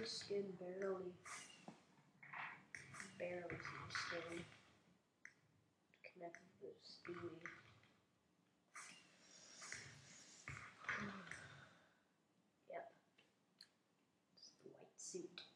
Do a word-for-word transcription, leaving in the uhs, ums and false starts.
the skin barely, barely see the skin. Connect with the Speedy. Yep. It's the white suit.